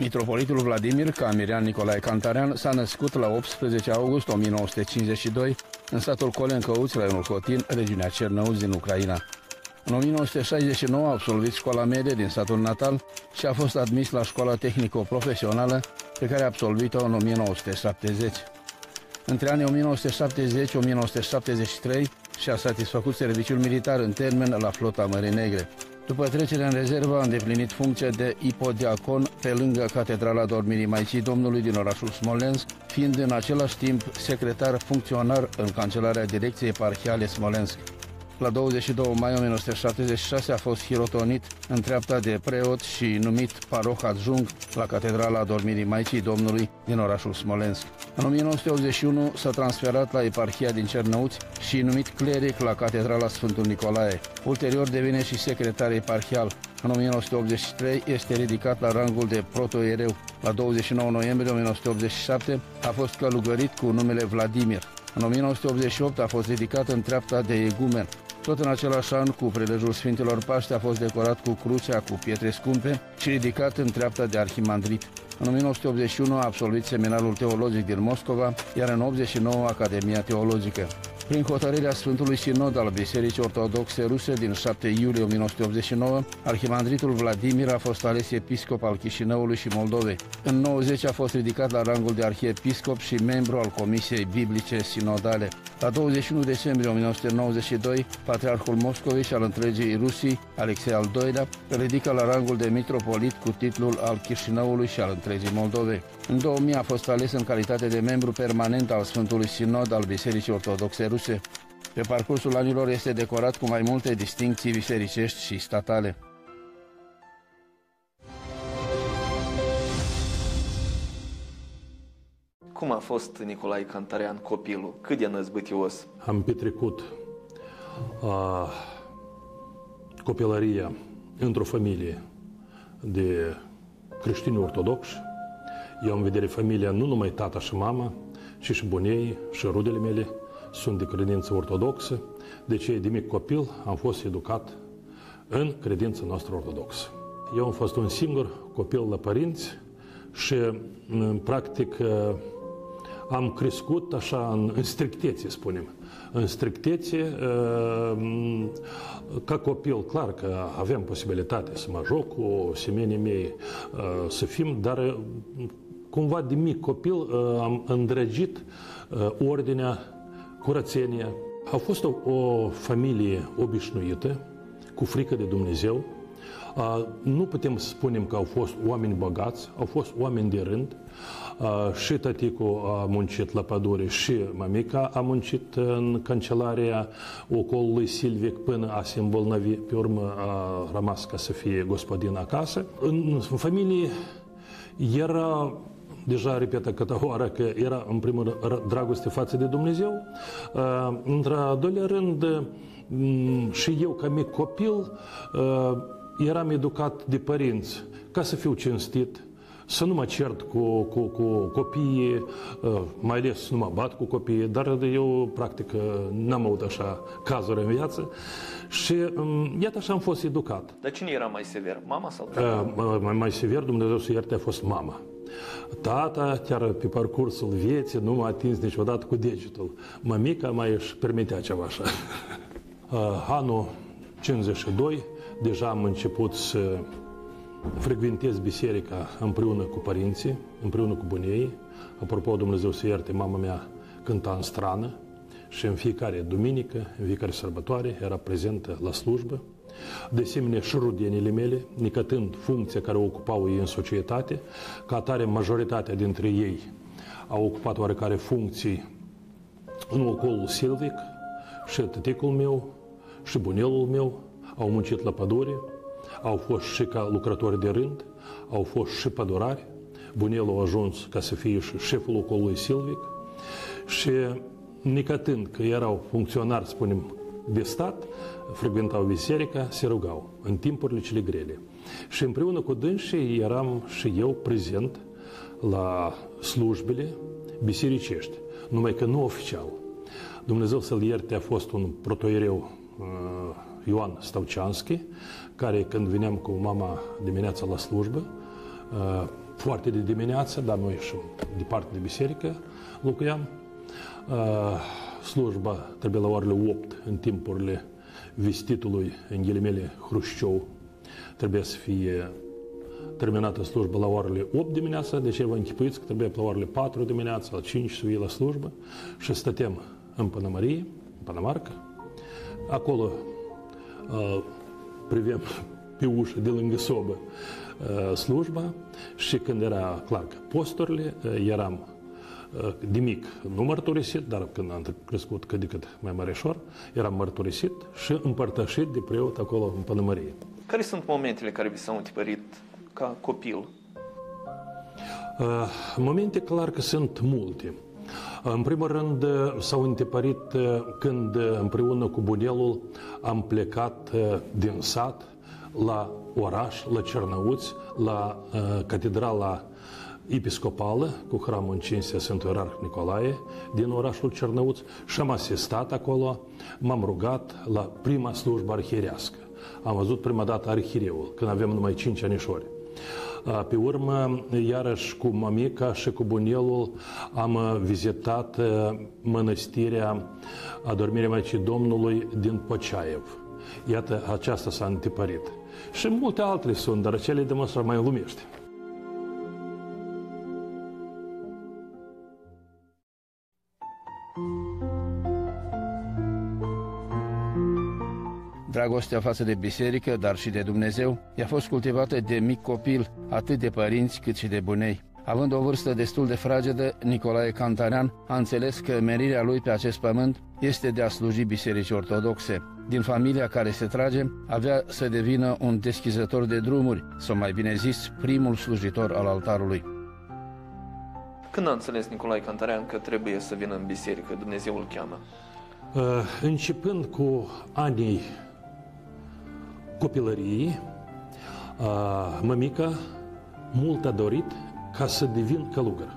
Mitropolitul Vladimir Camirian Nicolae Cantarean s-a născut la 18 august 1952 în satul Colencăuți, raionul Cotin, regiunea Cernăuți din Ucraina. În 1969 a absolvit școala medie din satul natal și a fost admis la școala tehnico-profesională, pe care a absolvit-o în 1970. Între anii 1970-1973 și-a satisfăcut serviciul militar în termen la flota Mării Negre. După trecerea în rezervă a îndeplinit funcția de ipodiacon pe lângă Catedrala Dormirii Maicii Domnului din orașul Smolensk, fiind în același timp secretar funcționar în Cancelarea Direcției Eparhiale Smolensk. La 22 mai 1976 a fost hirotonit în treapta de preot și numit paroh adjunct la Catedrala Dormirii Maicii Domnului din orașul Smolensk. În 1981 s-a transferat la eparhia din Cernăuți și numit cleric la Catedrala Sfântul Nicolae. Ulterior devine și secretar eparhial. În 1983 este ridicat la rangul de protoiereu. La 29 noiembrie 1987 a fost călugărit cu numele Vladimir. În 1988 a fost ridicat în treapta de egumen. Tot în același an, cu prilejul Sfintelor Paște, a fost decorat cu crucea cu pietre scumpe și ridicat în treapta de arhimandrit. În 1981 a absolvit seminarul teologic din Moscova, iar în 1989 Academia Teologică. Prin hotărârea Sfântului Sinod al Bisericii Ortodoxe Ruse din 7 iulie 1989, arhimandritul Vladimir a fost ales episcop al Chișinăului și Moldovei. În 90 a fost ridicat la rangul de arhiepiscop și membru al Comisiei Biblice Sinodale. La 21 decembrie 1992, Patriarhul Moscovei și al întregii Rusii, Alexei al II-lea, îl ridică la rangul de mitropolit cu titlul al Chișinăului și al întregii Moldovei. În 2000 a fost ales în calitate de membru permanent al Sfântului Sinod al Bisericii Ortodoxe Ruse. Pe parcursul anilor este decorat cu mai multe distincții bisericești și statale. Cum a fost Nicolae Cantarean copilul? Cât de năzbâtios? Am petrecut copilăria într-o familie de creștini ortodoxi. Eu am vedere familia, nu numai tata și mama, ci și bunei și rudele mele sunt de credință ortodoxă. Deci, de mic copil, am fost educat în credința noastră ortodoxă. Eu am fost un singur copil la părinți și, practic, am crescut așa în strictețe, spunem. În strictețe, ca copil, clar că aveam posibilitate să mă joc cu semenii mei, să fim, dar cumva de mic copil am îndrăgit ordinea, curățenia. A fost o familie obișnuită, cu frică de Dumnezeu. Nu putem să spunem că au fost oameni bogați, au fost oameni de rând. Și tăticul a muncit la pădure și mamica a muncit în Cancelarea ocolului Silvic până a se îmbolnăvi. Pe urmă a rămas ca să fie gospodin acasă. În familie era, deja repet câte oară, că era în primul rând dragoste față de Dumnezeu. Într-al doilea rând, și eu ca mic copil eram educat de părinți ca să fiu cinstit, să nu mă cert cu copiii, mai ales să nu mă bat cu copiii, dar eu, practic, n-am avut așa cazuri în viață și iată așa am fost educat. Dar cine era mai sever, mama sau tata? Mai sever, Dumnezeu să ierte, a fost mama. Tata, chiar pe parcursul vieții, nu m-a atins niciodată cu degetul. Mămica mai își permitea ceva așa. Anul 52, deja am început să frecventez biserica împreună cu părinții, împreună cu bunei. Apropo, Dumnezeu să ierte, mama mea cânta în strană și în fiecare duminică, în fiecare sărbătoare, era prezentă la slujbă. De asemenea, și rudenile mele, necătând funcția care o ocupau ei în societate, ca atare majoritatea dintre ei au ocupat oarecare funcții în ocolul Silvic, și tăticul meu, și bunelul meu au muncit la pădure, au fost și ca lucrători de rând, au fost și pădurari. Bunelul a ajuns ca să fie și șeful ocolului Silvic și, necătând că erau funcționari, spunem, de stat, frecventau biserica, se rugau în timpurile cele grele. Și împreună cu dânsii eram și eu prezent la slujbele bisericești, numai că nu oficial. Dumnezeu să-l ierte, a fost un protoiereu, Ioan Stavceanski, care, când veneam cu mama dimineața la slujbă, foarte de dimineață, dar noi ieșim departe de biserică, locuiam. Slujba trebuie la orele 8 în timpurile vestitului, în ghilimele, Hrușciov. Trebuie să fie terminată slujba la orele 8 dimineața, deci vă închipuiți că trebuie la orele 4 dimineața, la 5 să fie la slujbă și stăteam în Pănămărie, în Pănămarcă. Acolo privem pe ușă de lângă sobă slujba și când era clar că posturile, eram de mic nu mărturisit, dar când am crescut cât de cât mai măreșor, eram mărturisit și împărtășit de preot acolo în Pănămărie. Care sunt momentele care vi s-au întipărit ca copil? Momente clar că sunt multe. În primul rând s-au întipărit când împreună cu bunelul am plecat din sat la oraș, la Cernăuți, la catedrala episcopală cu hramul în cinstea Sfântului Ierarh Nicolae din orașul Cernăuți și am asistat acolo, m-am rugat la prima slujbă arhierească. Am văzut prima dată arhiereul, când aveam numai 5 anișori. Pe urmă, iarăși cu mămica și cu bunelul am vizitat mănăstirea Adormirea Maicii Domnului din Pociaev. Iată, aceasta s-a întipărit. Și multe altele sunt, dar cele de măsură mai lumește. Dragostea față de biserică, dar și de Dumnezeu, i-a fost cultivată de mic copil, atât de părinți cât și de bunei. Având o vârstă destul de fragedă, Nicolae Cantarean a înțeles că menirea lui pe acest pământ este de a sluji bisericii ortodoxe. Din familia care se trage, avea să devină un deschizător de drumuri, sau mai bine zis, primul slujitor al altarului. Când a înțeles Nicolae Cantarean că trebuie să vină în biserică, Dumnezeu îl cheamă? Începând cu anii copilăriei, mămica mult a dorit ca să devin călugăr.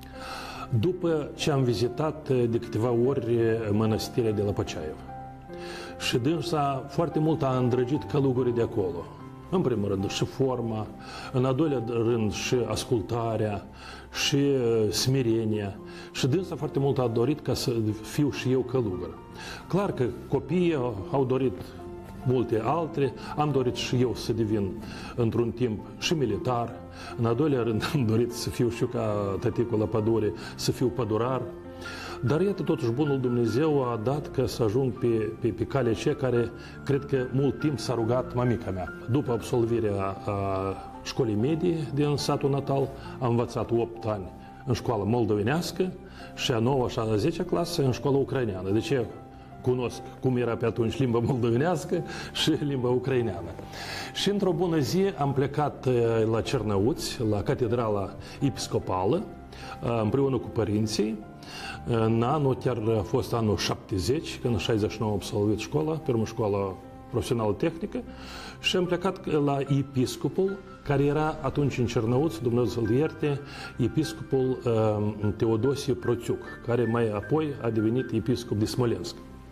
După ce am vizitat de câteva ori mănăstirea de la Pociaev și dânsa foarte mult a îndrăgit călugării de acolo. În primul rând și forma, în al doilea rând și ascultarea, și smirenia. Și dânsa foarte mult a dorit ca să fiu și eu călugăr. Clar că copiii au dorit multe altele, am dorit și eu să devin într-un timp și militar. În al doilea rând am dorit să fiu și eu ca tăticul la pădure, să fiu pădurar. Dar iată, totuși, bunul Dumnezeu a dat că să ajung pe calea aceea care cred că mult timp s-a rugat mămica mea. După absolvirea școlii medii din satul natal, am învățat 8 ani în școală moldovenească și a 9-a și a 10-a clasă în școală ucraineană. Deci eu cunosc cum era pe atunci limba moldovenească și limba ucraineană. Și într-o bună zi am plecat la Cernăuți, la catedrala episcopală, împreună cu părinții. În anul, chiar a fost anul 70, când în 69 am absolvit școala, pe urmă școala profesională tehnică, și am plecat la episcopul, care era atunci în Cernăuți, Dumnezeu să-l ierte, episcopul Teodosie Proțiuc, care mai apoi a devenit episcop de Smolensk.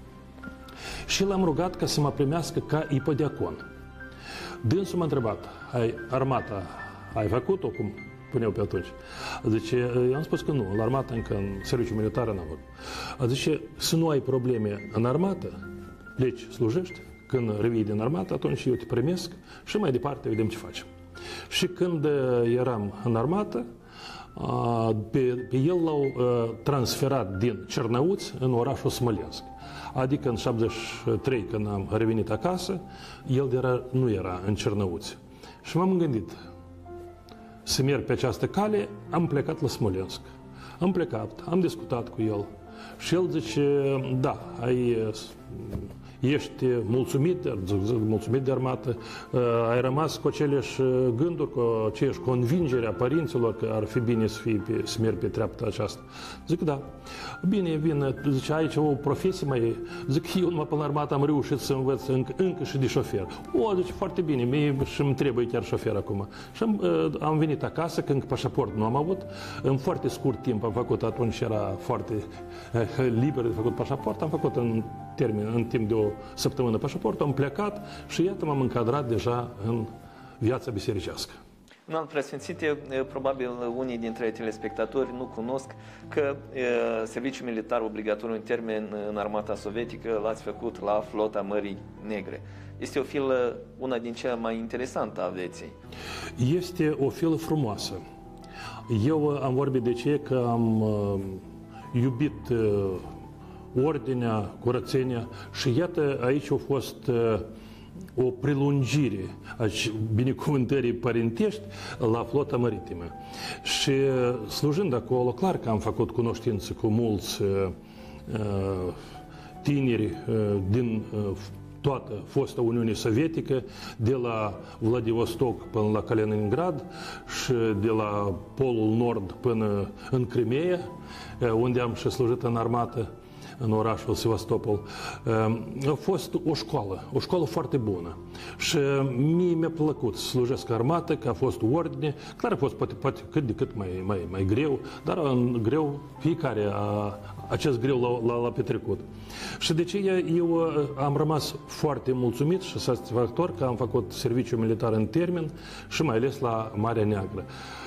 Și l-am rugat ca să mă primească ca ipodiacon. Dânsul m-a întrebat, armata ai făcut-o cum puneau pe atunci? Zice, i-am spus că nu, la armată încă în serviciu militar n-am avut. Zice, să nu ai probleme în armată, pleci, slujești, când revii din armată, atunci eu te primesc și mai departe vedem ce facem. Și când eram în armată, pe el l-au transferat din Cernăuți în orașul Smolensk. Adică în 73, când am revenit acasă, el nu era în Cernăuți. Și m-am gândit să merg pe această cale, am plecat la Smolensk. Am plecat, am discutat cu el și el zice, da, ești mulțumit de armată, ai rămas cu aceleași gânduri, cu aceeași convingere a părinților că ar fi bine să mergi pe treapta aceasta. Zic, da. Bine, zice, aici o profesie mai... Zic, eu numai până la armată am reușit să învăț încă și de șofer. Zice, foarte bine, mie și-mi trebuie chiar șofer acum. Și am venit acasă, când pașaport nu am avut. În foarte scurt timp am făcut, atunci era foarte liber de făcut pașaport, am făcut în timp de o săptămână pașaportul, am plecat și iată m-am încadrat deja în viața bisericească. Domnul Preasfințite, probabil unii dintre telespectatori nu cunosc că serviciul militar obligatoriu în termen în armata sovietică l-ați făcut la flota Mării Negre. Este o filă, una din cele mai interesante a vieții. Este o filă frumoasă. Eu am vorbit de ce că am iubit ordinea, curățenia și iată aici a fost o prelungire a binecuvântării părintești la flota maritimă. Și slujând acolo, clar că am făcut cunoștință cu mulți tineri din toată fosta Uniune Sovietică, de la Vladivostok până la Kaliningrad și de la Polul Nord până în Crimea, unde am și slujit în armată, în orașul Sevastopol. A fost o școală foarte bună. Și mie mi-a plăcut să slujesc armată, că a fost ordine. Clar a fost poate cât de cât mai greu, dar în greu fiecare acest greu l-a petrecut. Și de ce eu am rămas foarte mulțumit și satisfăcător că am făcut serviciu militar în termen și mai ales la Marea Neagră,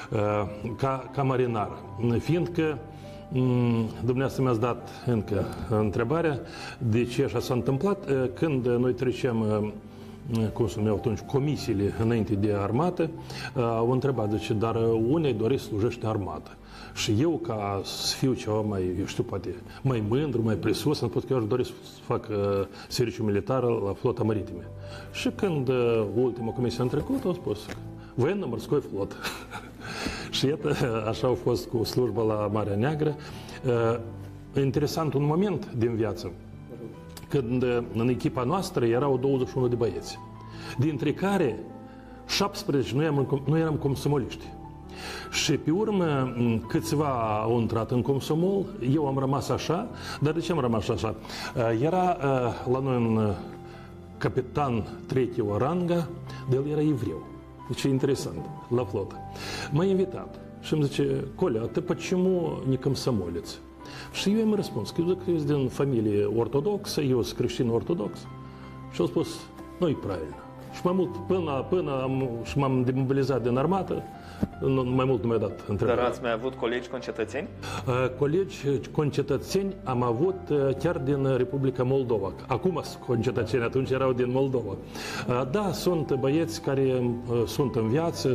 ca marinar. Fiindcă dumneavoastră mi-ați dat încă întrebarea de ce așa s-a întâmplat când noi trecem, cum se numeau atunci, comisiile înainte de armată, au întrebat, zice, dar unei doriți slujește armată. Și eu, ca să fiu ceva mai, eu știu, poate mai mândru, mai presus, am spus că eu aș dori să fac serviciu militar la flota maritimă. Și când ultima comisie a trecut, au spus, Военно-морской flot. Și iată, așa a fost cu slujba la Marea Neagră. Interesant un moment din viață, când în echipa noastră erau 21 de băieți, dintre care 17 nu eram comsomoliști. Și pe urmă, câțiva au intrat în comsomol, eu am rămas așa, dar de ce am rămas așa? Era la noi un capitan tretьего ранга, de el era evreu. Deci e interesant, la flotă. M-a invitat și îmi zice, Коля, ты почему не комсомолец? Și eu i-am răspuns că eu sunt din familie ortodoxă, eu sunt creștin ortodox. Și au spus, nu-i правильно. Și mai mult, până m-am demobilizat din armată, mai mult nu mi-a dat întrebarea. Dar ați mai avut colegi concetățeni? Colegi concetățeni am avut chiar din Republica Moldova. Acum sunt concetățeni, atunci erau din Moldova. Da, sunt băieți care sunt în viață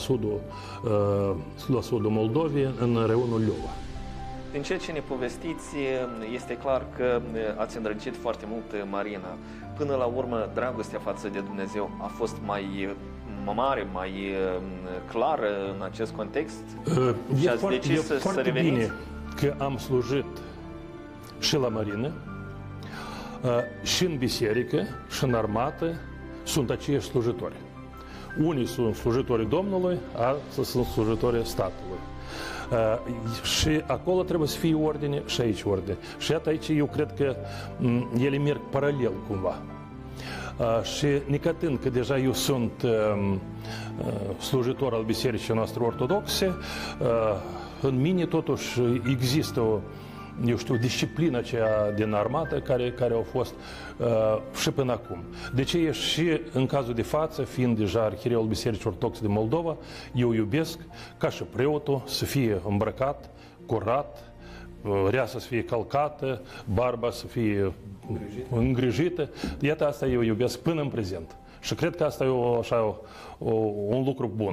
la sudul Moldovei, în reionul Liova. Din ceea ce ne povestiți, este clar că ați îndrăgit foarte mult marina. Până la urmă, dragostea față de Dumnezeu a fost mai mare, mai clară în acest context? Și ați decis să reveniți? Bine că am slujit și la marină, și în biserică, și în armată, sunt aceiași slujitori. Unii sunt slujitorii Domnului, alții sunt slujitorii statului. Și acolo trebuie să fie ordine și aici ordine. Și iată aici eu cred că ele merg paralel cumva. Și necătând că deja eu sunt slujitor al bisericii noastre ortodoxe, în mine totuși există o, eu știu, disciplina aceea din armată care au fost și până acum. De ce e și în cazul de față, fiind deja arhiereul Bisericii Ortodoxe din Moldova, eu iubesc ca și preotul să fie îmbrăcat, curat, reasa să fie calcată, barba să fie îngrijită. Iată, asta eu iubesc până în prezent. Și cred că asta e un lucru bun.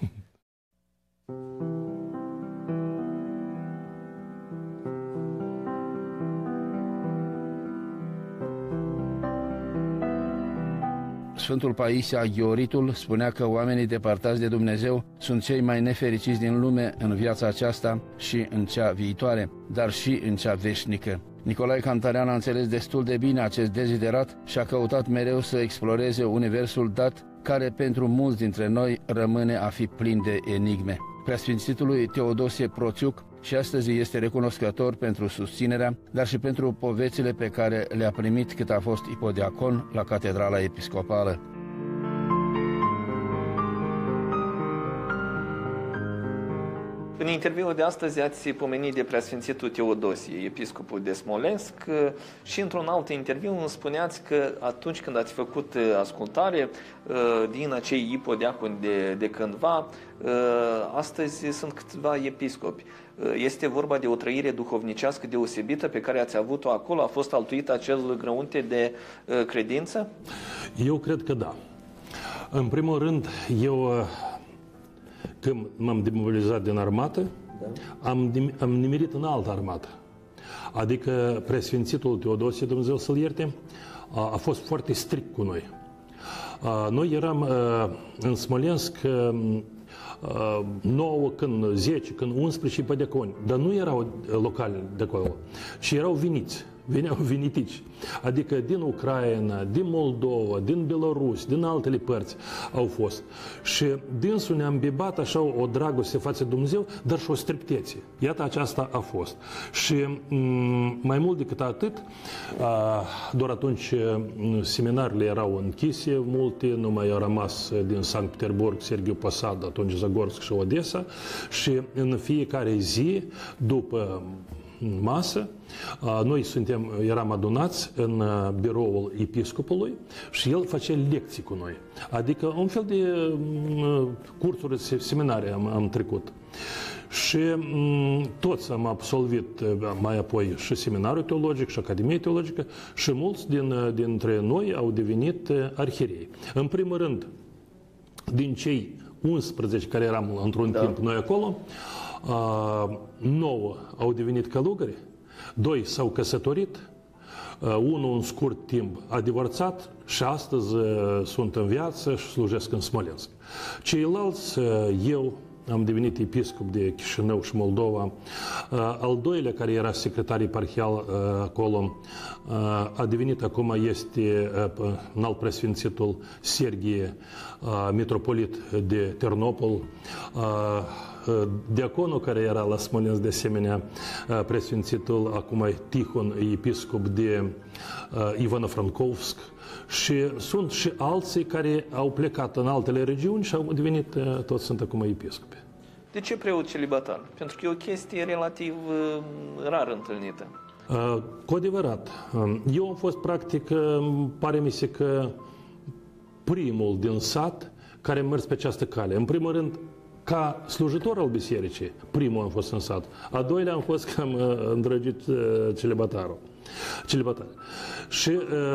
Sfântul Paisie Aghioritul spunea că oamenii depărtați de Dumnezeu sunt cei mai nefericiți din lume în viața aceasta și în cea viitoare, dar și în cea veșnică. Nicolae Cantarean a înțeles destul de bine acest deziderat și a căutat mereu să exploreze universul dat, care pentru mulți dintre noi rămâne a fi plin de enigme. Preasfințitului Teodosie Proțiuc și astăzi este recunoscător pentru susținerea, dar și pentru povețile pe care le-a primit cât a fost ipodiacon la Catedrala Episcopală. În interviul de astăzi ați pomenit de preasfințitul Teodosie, episcopul de Smolensk, și într-un alt interviu îmi spuneați că atunci când ați făcut ascultare din acei ipodiaconi de cândva, astăzi sunt câțiva episcopi. Este vorba de o trăire duhovnicească deosebită pe care ați avut-o acolo? A fost altuit acel grăunte de credință? Eu cred că da. În primul rând, eu când m-am demobilizat din armată, am nimerit în altă armată. Adică preasfințitul Teodosie, Dumnezeu să-l ierte, a fost foarte strict cu noi. Noi eram în Smolensk 9, când 10, când 11 ipodiaconi, dar nu erau locali de acolo, ci erau veniți. Veneau venitici, adică din Ucraina, din Moldova, din Belarus, din altele părți au fost. Și dânsul ne-a îmbibat așa o dragoste față de Dumnezeu, dar și o strictețe. Iată, aceasta a fost. Și mai mult decât atât, doar atunci seminarele erau închise, multe, nu mai au rămas din Sankt Petersburg, Sergiu Posad, atunci Zagorsk și Odessa, și în fiecare zi, după masă, noi eram adunați în biroul episcopului și el făcea lecții cu noi. Adică un fel de cursuri, seminarii am trecut. Și toți am absolvit mai apoi și seminarul teologic și Academia Teologică și mulți dintre noi au devenit arhierei. În primul rând, din cei 11 care eram într-un timp noi acolo, 9 au devenit călugări, 2 s-au căsătorit, unul în scurt timp a divorțat și astăzi sunt în viață și slujesc în Smolensk. Ceilalți, eu am devenit episcop de Chișinău și Moldova. Al doilea, care era secretar eparhial acolo, a devenit acum, este înalt preasfințitul Sergie, mitropolit de Ternopol. Diaconul care era la Smolensk, de asemenea, preasfințitul acum Tihon, episcop de Ivano-Francovsk. Și sunt și alții care au plecat în altele regiuni și au devenit, toți sunt acum episcopi. De ce preot celibatar? Pentru că e o chestie relativ rar întâlnită. Cu adevărat. Eu am fost, practic, pare mi se că primul din sat care a mers pe această cale. În primul rând, ca slujitor al bisericii, primul am fost în sat. A doilea am fost cam îndrăgit celibatar. Și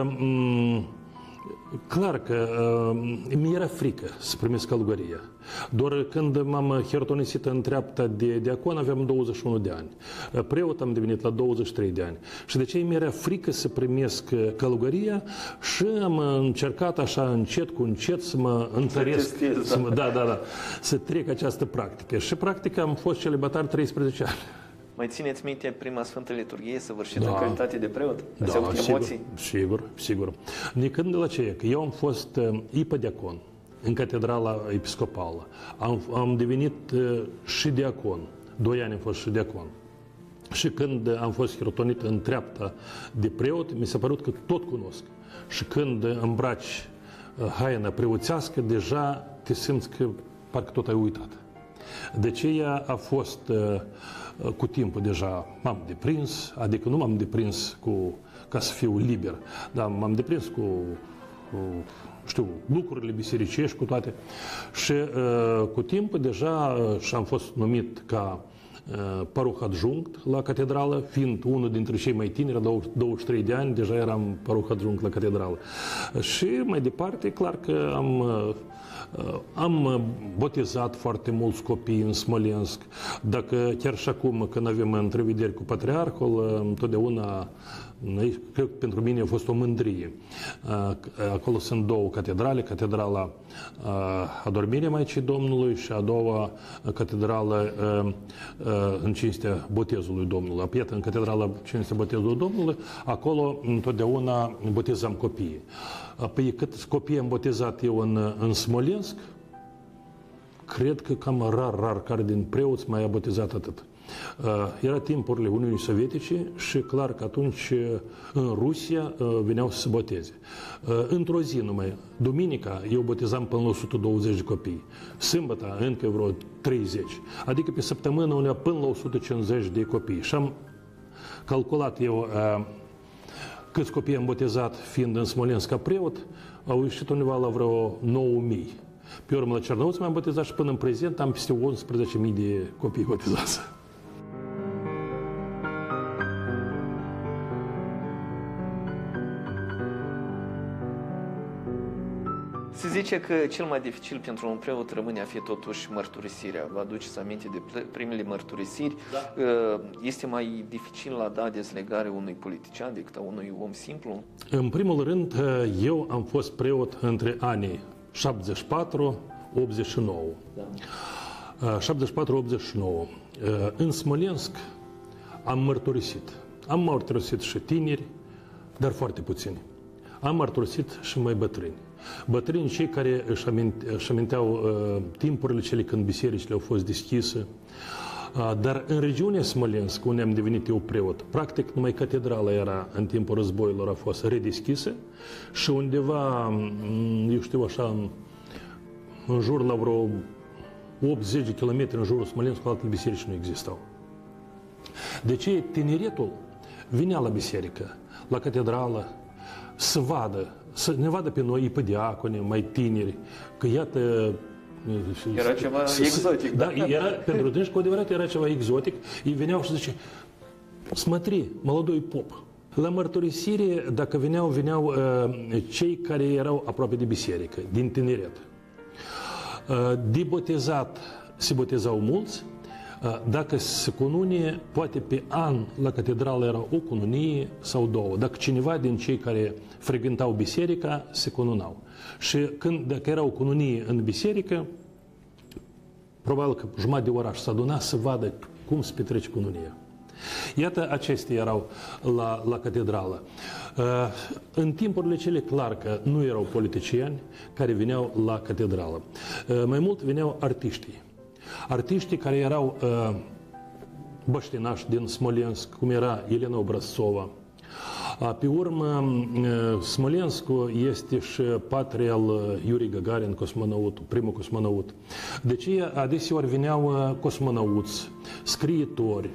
clar că mi-era frică să primesc călugăria. Doar când m-am hirtonisit în treapta de diacon, aveam 21 de ani. Preot am devenit la 23 de ani. Și de ce mi-era frică să primesc călugăria și am încercat așa încet cu încet să mă întăresc. Să trec această practică. Și practic am fost celibatar 13 ani. Mai țineți minte prima Sfântă Liturghie săvârșită în calitate de preot? Ați avut emoții? Sigur. Nicând de la ce? Că eu am fost ipodiacon în catedrala episcopală. Am devenit și diacon. 2 ani am fost și diacon. Și când am fost hirtonit în treapta de preot, mi s-a părut că tot cunosc. Și când îmbraci haina preoțească, deja te simți că parcă tot ai uitat. De aceea a fost cu timpul deja m-am deprins, adică nu m-am deprins ca să fiu liber, dar m-am deprins cu lucrurile bisericești, cu toate. Și cu timpul deja și-am fost numit ca paroh adjunct la catedrală, fiind unul dintre cei mai tineri, 23 de ani, deja eram paroh adjunct la catedrală. Și mai departe, clar că am botezat foarte mulți copii în Smolensk. Dacă chiar și acum, când avem întrevederi cu patriarhul, întotdeauna, cred că pentru mine a fost o mândrie. Acolo sunt 2 catedrale, catedrala Adormirea Maicii Domnului și a doua catedrală în cinstea botezului Domnului. Iată, în catedrala în cinstea botezului Domnului, acolo întotdeauna botezam copiii. Păi cât copii am botezat eu în Smolensk, cred că cam rar care din preoți mai a botezat atât. Era timpurile Uniunii Sovietice și clar că atunci în Rusia veneau să se boteze. Într-o zi numai, duminica, eu botezam până la 120 de copii, sâmbătă încă vreo 30, adică pe săptămână undeva până la 150 de copii. Și am calculat eu câți copii am botezat fiind în Smolensk ca preot, au ieșit undeva la vreo 9.000. Pe urmă la Cernăuți m-am botezat și până în prezent am peste 11.000 de copii botezați. Se zice că cel mai dificil pentru un preot rămâne a fi totuși mărturisirea. Vă aduceți aminte de primele mărturisiri? Da. Este mai dificil la da dezlegare unui politician decât a unui om simplu? În primul rând, eu am fost preot între anii 74-89. Da. 74-89. În Smolensk am mărturisit. Am mărturisit și tineri, dar foarte puțini. Am mărturisit și mai bătrâni. Bătrâni cei care își aminteau timpurile cele când bisericile au fost deschise. Dar în regiunea Smolensk, unde am devenit eu preot, practic numai catedrala era în timpul războiilor a fost redeschisă și undeva, eu știu așa, în jur la vreo 80 de kilometri în jurul Smolensk, alte biserici nu existau. De ce tineretul vinea la biserică, la catedrală, să vadă, să ne vadă pe noi, pe diaconi, mai tineri, că iată... Era ceva exotic. Da, era, pentru dânsi, cu adevărat, era ceva exotic. Ei veneau și zice, смотри, молодой pop. La mărturisire, dacă veneau cei care erau aproape de biserică, din tineret. De botezat se botezau mulți. Dacă se cununie, poate pe an la catedrală era o cununie sau două. Dacă cineva din cei care frecventau biserica, se cununau. Și dacă era o cununie în biserică, probabil că jumătate de oraș s-a adunat să vadă cum se petrece cununia. Iată, acestea erau la catedrală. În timpurile cele clar că nu erau politicieni care veneau la catedrală. Mai mult veneau artiștii. Artiștii care erau băștinași din Smolensk, cum era Elena Obraztsova. Pe urmă, Smolenskul este și patria al Yuri Gagarin, cosmonautul, primul cosmonaut. De ce adeseori veneau cosmonauți, scriitori,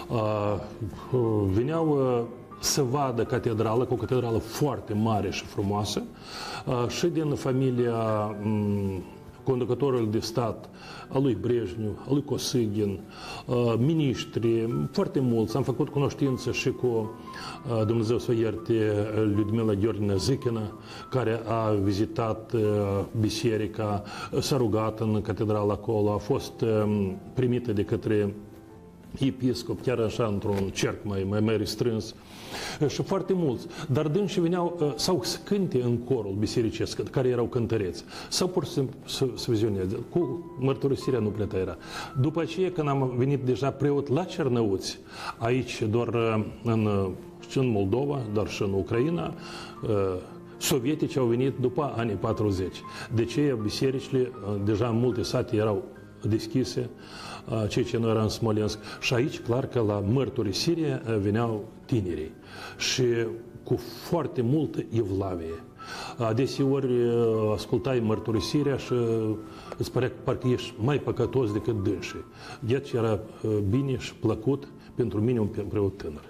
veneau să vadă catedrală, cu o catedrală foarte mare și frumoasă, și din familia conducătorul de stat, al lui Brejnev, al lui Kosygin, miniștri, foarte mulți. Am făcut cunoștință și cu, Dumnezeu să o ierte, Lyudmila Gheorghina Zykina, care a vizitat biserica, s-a rugat în catedrală acolo, a fost primită de către episcop, chiar așa într-un cerc mai restrâns, și foarte mulți. Dar dânsii veneau sau să cânte în corul bisericesc, care erau cântăreți, sau pur și simplu să vizioneze. Cu mărturisirea nu pleta era. După aceea, când am venit deja preot la Cernăuți, aici doar în Moldova, dar și în Ucraina, sovietici au venit după anii 40. De ce bisericile, deja în multe sate erau deschise, cei ce nu erau în Smolensk. Și aici, clar că la mărturisire veneau tinerii și cu foarte multă evlavie. Adeseori ascultai mărturisirea și îți părea că parcă ești mai păcătos decât dânsii. De aceea era bine și plăcut pentru mine un preot tânăr.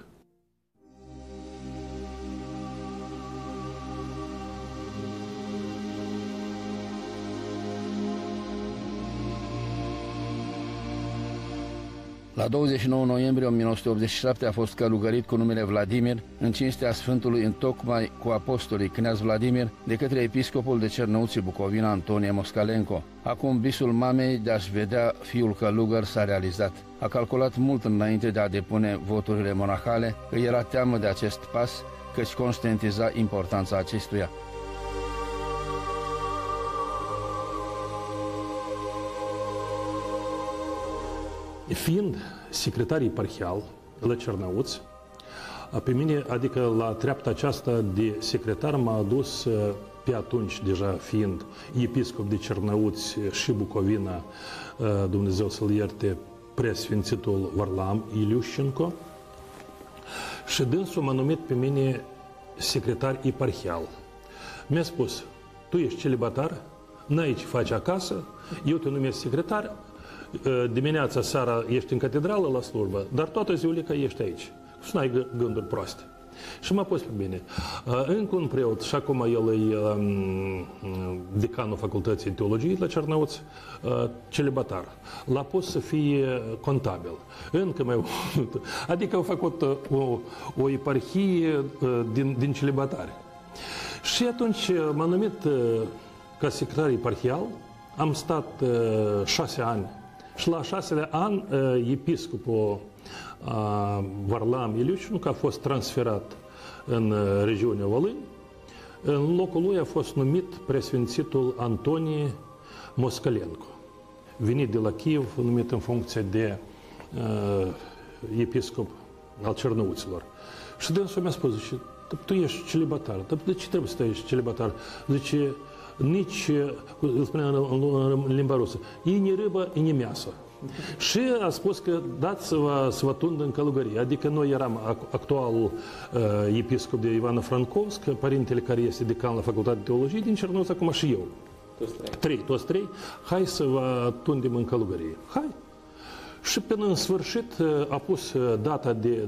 La 29 noiembrie 1987 a fost călugărit cu numele Vladimir în cinstea Sfântului întocmai cu apostolii Kneaz Vladimir de către episcopul de Cernăuți Bucovina Antonie Moscalenco. Acum visul mamei de a-și vedea fiul călugăr s-a realizat. A calculat mult înainte de a depune voturile monahale, îi era teamă de acest pas, căci conștientiza importanța acestuia. Fiind secretar eparhial la Cernăuți, pe mine, adică la treapta aceasta de secretar, m-a adus pe atunci, deja fiind episcop de Cernăuți și Bucovina, Dumnezeu să-l ierte, preasfințitul Varlam Iliușenko și dânsul m-a numit pe mine secretar eparhial. Mi-a spus, tu ești celibatar, n-ai ce faci acasă, eu te numesc secretar, dimineața, seara ești în catedrală la slujbă, dar toată ziulica ești aici. Să n-ai gânduri proaste. Și m-a pus pe mine. Încă un preot, și acum el e decanul Facultății Teologiei la Cernăuți, celibatar. L-a pus să fie contabil. Încă mai adică au făcut o eparhie din celibatari. Și atunci m-a numit ca secretar eparhial, am stat 6 ani. Și la 6-lea an, episcopul Varlam Iliușenko a fost transferat în regiunea Volâni. În locul lui a fost numit preasfințitul Antonie Moscălenco, venit de la Kiev, numit în funcție de episcop al Cernăuților. Și dânsul mi-a spus, zice, tu ești celibatar, dar de ce trebuie să ești celibatar? Zice, nici, îl spunea în limba rusă, ini râbă, ini measă. Și a spus că dați-vă să vă tundă în călugărie. Adică noi eram actualul episcop de Ivano-Francovsk, părintele care este decan la Facultatea de Teologie din Cernăuți, acum și eu. Toți trei. Hai să vă tundem în călugărie. Hai! Și până în sfârșit a pus data de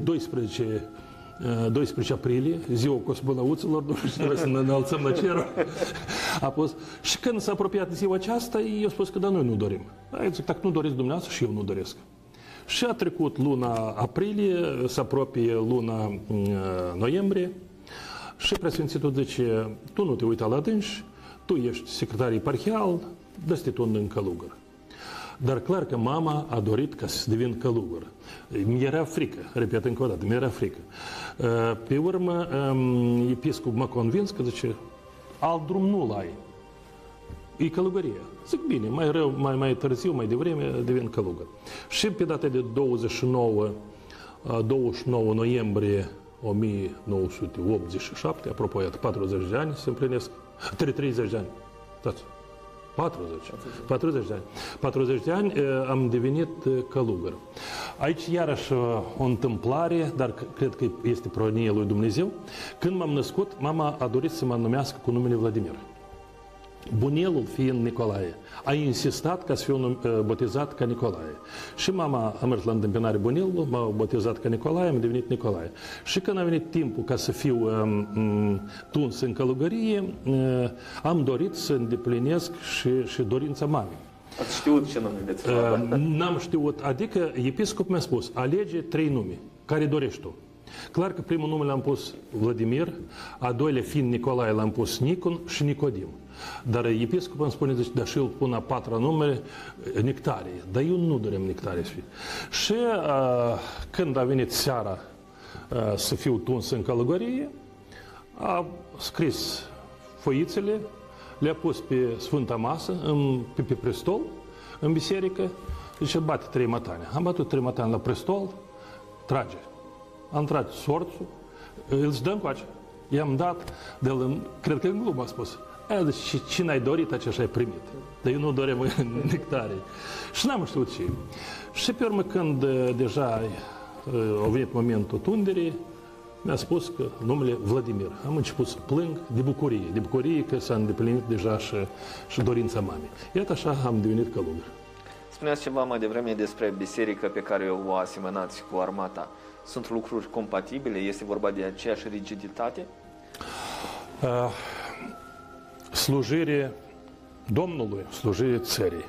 12 aprilie, ziua cosmonauților, trebuie să ne înălțăm la cer. A pus. Și când s-a apropiat ziua aceasta, i-a spus că da, noi nu dorim. Zic, dacă nu doriți dumneavoastră, și eu nu doresc. Și a trecut luna aprilie, se apropie luna noiembrie și preasfințitul zice, tu nu te uita la dânsi, tu ești secretar eparhial, dă-te tu în călugăr. Dar clar că mama a dorit ca să devin călugăr. Mi-era frică, repet încă o dată, mi-era frică. Pe urmă, episcop m-a convins că zice, alt drum nu-l ai. E călugărie. Zic, bine, mai târziu, mai devreme, devin călugăr. Și pe data de 29 noiembrie 1987, apropo, iată, 40 de ani se împlinesc, 30 de ani. Dați. 40 de ani. 40 de ani am devenit călugăr. Aici iarăși o întâmplare, dar cred că este pronie lui Dumnezeu. Când m-am născut, mama a dorit să mă numească cu numele Vladimir. Bunelul fiind Nicolae, a insistat ca să fiu botezat ca Nicolae. Și mama a mers la întâmpinare bunelul, m-a botezat ca Nicolae, am devenit Nicolae. Și când a venit timpul ca să fiu tuns în călugărie, am dorit să îndeplinesc și dorința mamei. Ați știut ce nume veți lua? N-am știut, adică episcop mi-a spus, alege 3 nume, care dorești tu. Clar că primul nume l-am pus Vladimir, a doilea fiind Nicolae l-am pus Nicon și Nicodim. Dar episcopul îmi spune, zice, da, și îl pun a 4-a numele Nectarie. Dar eu nu dorem Nectarie să fie. Și când a venit seara să fiu tuns în călugărie, a scris foițele, le-a pus pe Sfânta Masă, pe prestol, în biserică, zice, bate 3 matane. Am batut 3 matane la prestol, trage. Am tras sorțul, îl dă încoace. I-am dat, cred că în glumă a spus, și ce n-ai dorit, așa ai primit. Dar eu nu dorem Nectarie. Și n-am știut ce. Și pe urmă, când deja a venit momentul tunderii, mi-a spus că numele Vladimir. Am început să plâng de bucurie că s-a îndeplinit deja și dorința mamei. Iată așa am devenit călugăr. Spuneați ceva mai devreme despre biserică pe care o asemănați cu armata. Sunt lucruri compatibile? Este vorba de aceeași rigiditate? Slujire Domnului, slujire țării,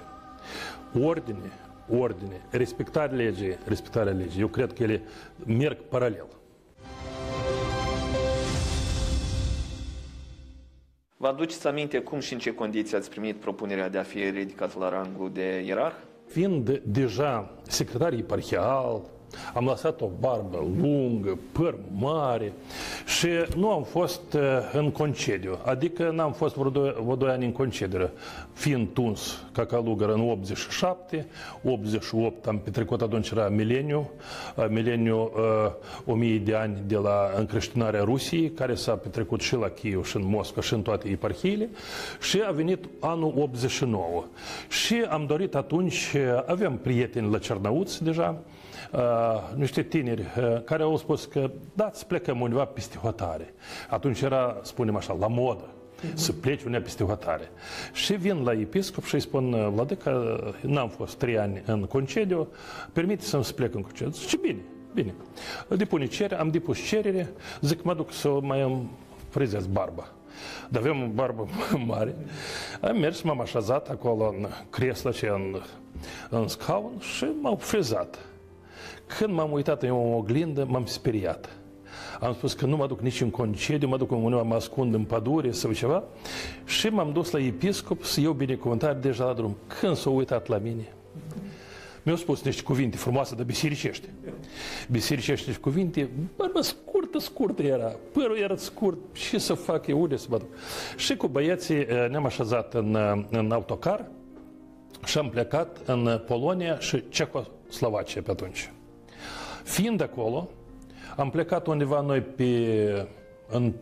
ordine, respectarea legii. Eu cred că ele merg paralel. Vă aduceți aminte cum și în ce condiții ați primit propunerea de a fi ridicat la rangul de ierarh? Fiind deja secretar eparhial, am lăsat o barbă lungă, păr mare Și nu am fost în concediu, adică n-am fost vreo 2 ani în concediu, fiind tuns ca călugăr în 87, 88 am petrecut atunci era mileniu 1000 de ani de la încreștinarea Rusiei, care s-a petrecut și la Chiiu, și în Moscova, și în toate eparhiile, și a venit anul 89. Și am dorit atunci, aveam prieteni la Cernăuți deja, niște tineri care au spus că dați plecăm undeva peste hotare. Atunci era, spunem așa, la modă să pleci undeva peste hotare. Și vin la episcop și îi spun, Vladăcă, n-am fost 3 ani în concediu, permite să-mi plec în concediu. Zice, bine. Am depus cerere, zic, mă duc să mai îmi frizez barba. Dar avem o barbă mare. Am mers, m-am așezat acolo în creslă și în scaun și m-au frizat. Când m-am uitat în o oglindă, m-am speriat. Am spus că nu mă duc nici în concediu, mă duc undeva, mă ascund în pădure sau ceva. Și m-am dus la episcop să iau binecuvântare deja la drum. Când s-a uitat la mine, mi-au spus niște cuvinte frumoase, dar bisericește. Bisericește niște cuvinte, barba scurtă era, părul era scurt, ce să fac eu, unde să mă duc? Și cu băieții ne-am așezat în autocar și am plecat în Polonia și Cehoslovacia pe atunci. Fiind acolo, am plecat undeva noi pe 1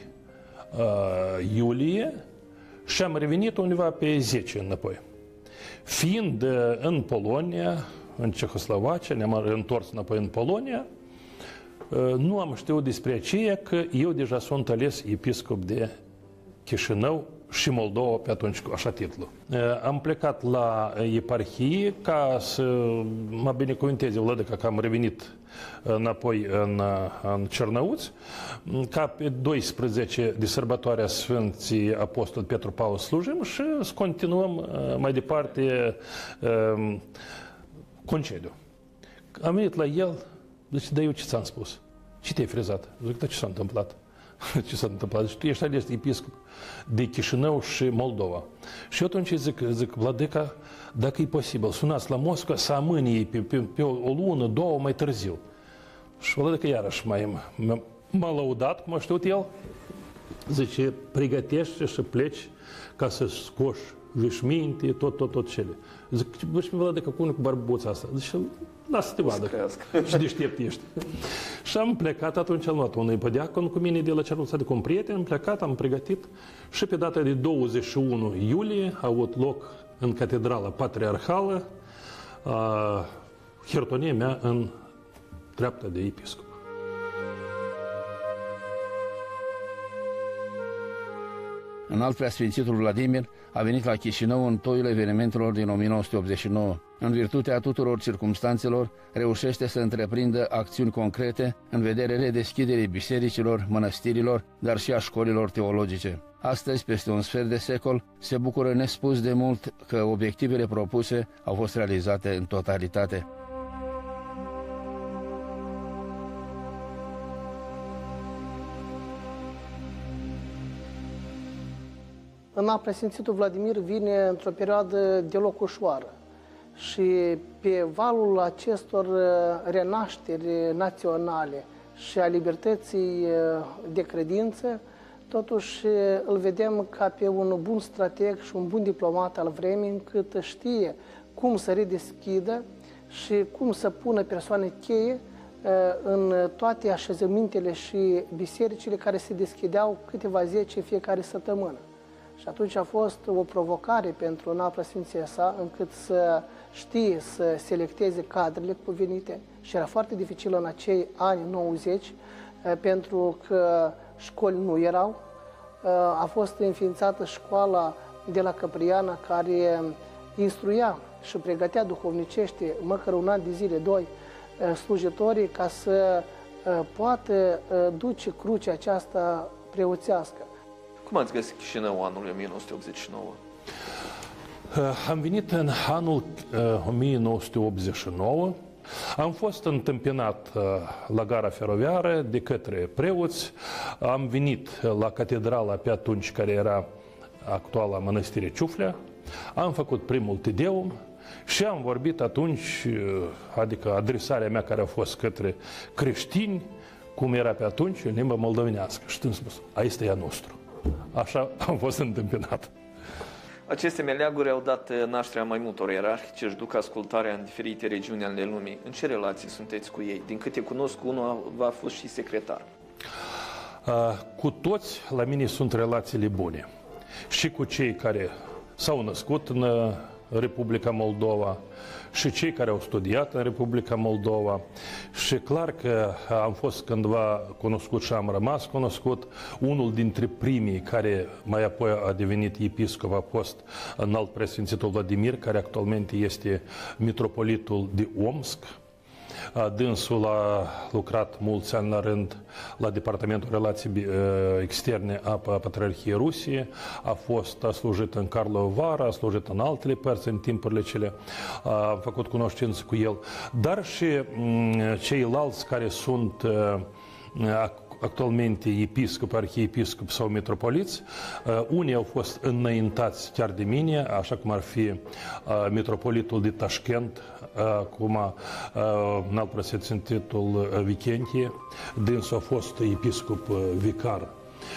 iulie și am revenit undeva pe 10 înapoi. Fiind în Polonia, în Cehoslovacia, ne-am întors înapoi în Polonia, nu am știut despre aceea că eu deja sunt ales episcop de Chișinău și Moldova pe atunci cu așa titlu. Am plecat la eparhie ca să mă binecuvânteze Vladăca că am revenit înapoi în Cernăuți, ca pe 12 de sărbătoarea Sfânții Apostol Petru Paul slujim și să continuăm mai departe concediu. Am venit la el, zice, dar eu ce ți-am spus? Ce te-ai frizat? Zic, dar ce s-a întâmplat? Ce s-a întâmplat? Deci tu ești ales episcop de Chișinău și Moldova. Și eu atunci zic, Vladăca, dacă e posibil, sunați la Moscova să amâne ei pe o lună, 2 mai târziu. Și Vladăca iarăși m-a lăudat, cum a știut el. Zice, pregătește și pleci ca să scoși veșminte, tot cele. Zic, Vladăca, cum cu barbuța asta? Zice, lasă-te vadă, și deștept ești. Și am plecat, atunci am luat unui pădeacon cu mine de la Cernăuți, adică un prieten, am plecat, am pregătit și pe data de 21 iulie a avut loc în Catedrala Patriarhală hiertonia mea în treapta de episcop. Înalt Preasfințitul Vladimir a venit la Chișinău în toiul evenimentelor din 1989. În virtutea tuturor circumstanțelor, reușește să întreprindă acțiuni concrete în vederea redeschiderii bisericilor, mănăstirilor, dar și a școlilor teologice. Astăzi, peste un sfert de secol, se bucură nespus de mult că obiectivele propuse au fost realizate în totalitate. Înalt Preasfințitul Vladimir vine într-o perioadă deloc ușoară și pe valul acestor renașteri naționale și a libertății de credință, totuși îl vedem ca pe un bun strateg și un bun diplomat al vremii, încât știe cum să redeschidă și cum să pună persoane cheie în toate așezămintele și bisericile care se deschideau câteva zeci fiecare săptămână. Și atunci a fost o provocare pentru Înalt Preasfinția sa, încât să știe să selecteze cadrele cuvenite și era foarte dificil în acei ani 90, pentru că școli nu erau. A fost înființată școala de la Căpriana, care instruia și pregătea duhovnicește măcar un an de zile, 2, slujitorii ca să poată duce crucea aceasta preoțească. Cum ați găsit Chișinău anul 1989? Am venit în anul 1989. Am fost întâmpinat la gara feroviară de către preoți. Am venit la catedrala pe atunci, care era actuala mănăstire Ciuflea. Am făcut primul Tedeum și am vorbit atunci, adică adresarea mea care a fost către creștini, cum era pe atunci, în limba moldovenească. Și am spus, aici e a nostru. Așa am fost întâmpinat. Aceste meleaguri au dat nașterea mai multor ierarhi ce își duc ascultarea în diferite regiuni ale lumii. În ce relații sunteți cu ei? Din câte cunosc, unul a fost și secretar. Cu toți, la mine sunt relațiile bune. Și cu cei care s-au născut în Republica Moldova, și cei care au studiat în Republica Moldova. Și clar că am fost cândva cunoscut și am rămas cunoscut. Unul dintre primii care mai apoi a devenit episcop a fost înalt preasfințitul Vladimir, care actualmente este mitropolitul de Omsk. Dânsul a lucrat mulți ani la rând la Departamentul Relații Externe a Patriarhiei Rusiei, a slujit în Karlovy Vary, a slujit în altele părți în timpurile cele, am făcut cunoștință cu el, dar și ceilalți care sunt actualmente episcopi, arhiepiscopi sau metropoliți. Unii au fost înaintați chiar de mine, așa cum ar fi metropolitul de Tashkent, acum înalt preasfințitul Vicentie, dânsul a fost episcop vicar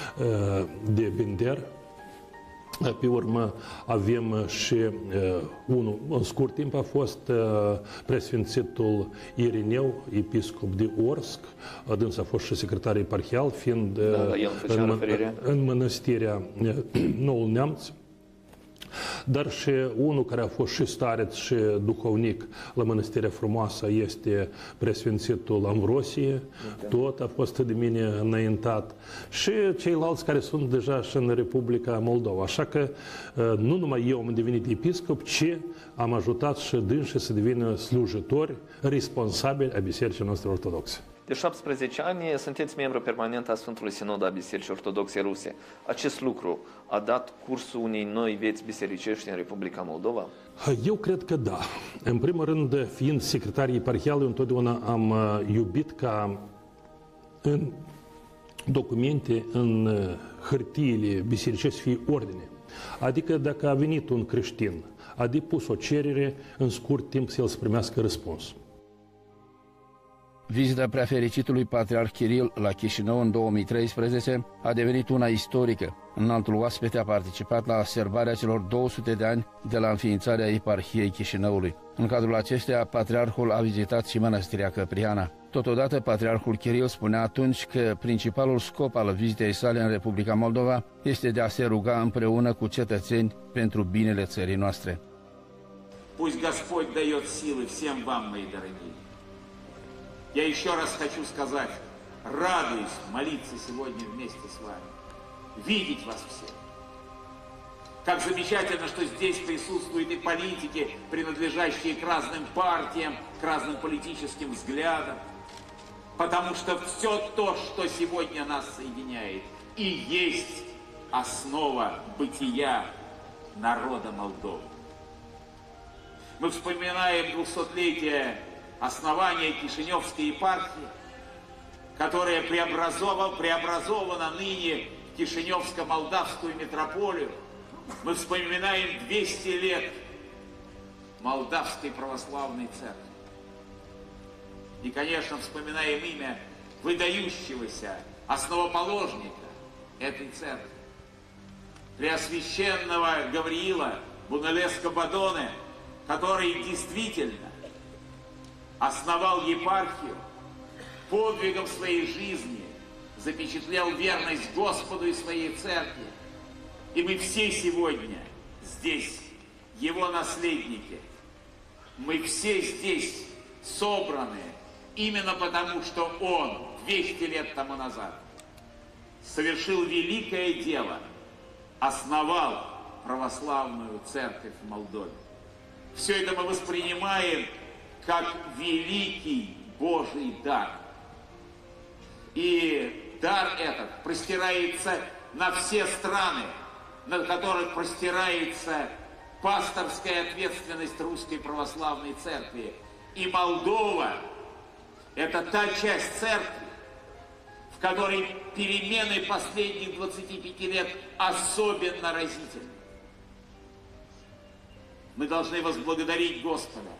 de Bender. Pe urmă avem și unul, în scurt timp a fost preasfințitul Irineu, episcop de Orsk, dânsul a fost și secretar eparhial, fiind în mănăstirea Noul Neamț. Dar și unul care a fost și stareț și duhovnic la Mănăstirea Frumoasă este preasfințitul Ambrosie, tot a fost de mine înaintat, și ceilalți care sunt deja și în Republica Moldova. Așa că nu numai eu am devenit episcop, ci am ajutat și dânsii să devină slujitori responsabili a Bisericii noastre ortodoxe. De 17 ani sunteți membru permanent a Sfântului Sinod al Bisericii Ortodoxe Ruse. Acest lucru a dat cursul unei noi vieți bisericești în Republica Moldova? Eu cred că da. În primul rând, fiind secretar eparhial, întotdeauna am iubit ca în documente, în hârtiile bisericești să fie ordine. Adică dacă a venit un creștin, a depus o cerere, în scurt timp să el să primească răspuns. Vizita preafericitului Patriarh Kiril la Chișinău în 2013 a devenit una istorică. Înaltul oaspete a participat la serbarea celor 200 de ani de la înființarea eparhiei Chișinăului. În cadrul acesteia, Patriarhul a vizitat și mănăstirea Căpriana. Totodată, Patriarhul Kiril spunea atunci că principalul scop al vizitei sale în Republica Moldova este de a se ruga împreună cu cetățeni pentru binele țării noastre. Пусть Господь дает силы всем вам, мои дорогие. Я еще раз хочу сказать, радуюсь молиться сегодня вместе с вами, видеть вас всех. Как замечательно, что здесь присутствуют и политики, принадлежащие к разным партиям, к разным политическим взглядам, потому что все то, что сегодня нас соединяет, и есть основа бытия народа Молдовы. Мы вспоминаем 200-летие основания Кишиневской епархии, которая преобразована ныне в Кишиневско-Молдавскую метрополию. Мы вспоминаем 200 лет Молдавской православной церкви. И, конечно, вспоминаем имя выдающегося основоположника этой церкви, Преосвященного Гавриила Бунелеско-Бадоне, который действительно основал епархию, подвигом своей жизни запечатлел верность Господу и своей церкви. И мы все сегодня здесь, его наследники. Мы все здесь собраны именно потому, что он 200 лет тому назад совершил великое дело, основал православную церковь в Молдове. Все это мы воспринимаем как великий Божий дар. И дар этот простирается на все страны, над которых простирается пасторская ответственность Русской Православной Церкви. И Молдова – это та часть церкви, в которой перемены последних 25 лет особенно разительны. Мы должны возблагодарить Господа.